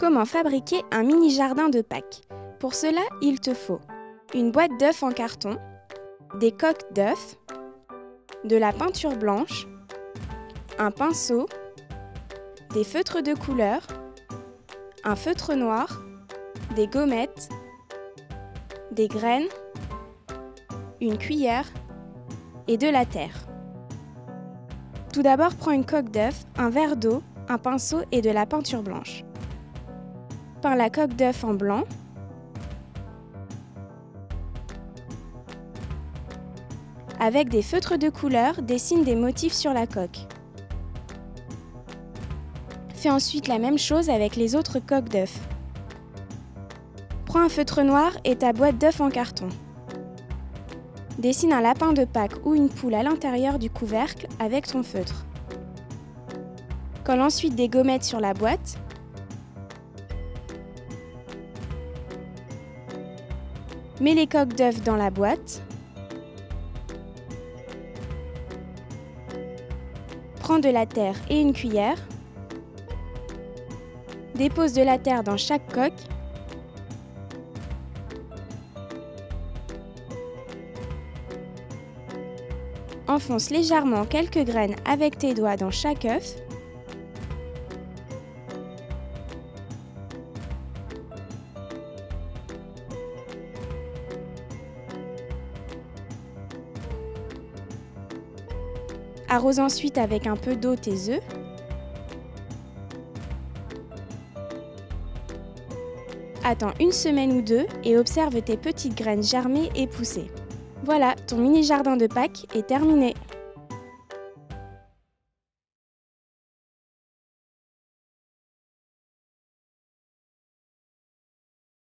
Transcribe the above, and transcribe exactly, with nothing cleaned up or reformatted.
Comment fabriquer un mini jardin de Pâques? Pour cela, il te faut une boîte d'œufs en carton, des coques d'œufs, de la peinture blanche, un pinceau, des feutres de couleur, un feutre noir, des gommettes, des graines, une cuillère et de la terre. Tout d'abord, prends une coque d'œuf, un verre d'eau, un pinceau et de la peinture blanche. Peins la coque d'œuf en blanc. Avec des feutres de couleur, dessine des motifs sur la coque. Fais ensuite la même chose avec les autres coques d'œufs. Prends un feutre noir et ta boîte d'œufs en carton. Dessine un lapin de Pâques ou une poule à l'intérieur du couvercle avec ton feutre. Colle ensuite des gommettes sur la boîte. Mets les coques d'œufs dans la boîte. Prends de la terre et une cuillère. Dépose de la terre dans chaque coque. Enfonce légèrement quelques graines avec tes doigts dans chaque œuf. Arrose ensuite avec un peu d'eau tes œufs. Attends une semaine ou deux et observe tes petites graines germer et pousser. Voilà, ton mini jardin de Pâques est terminé.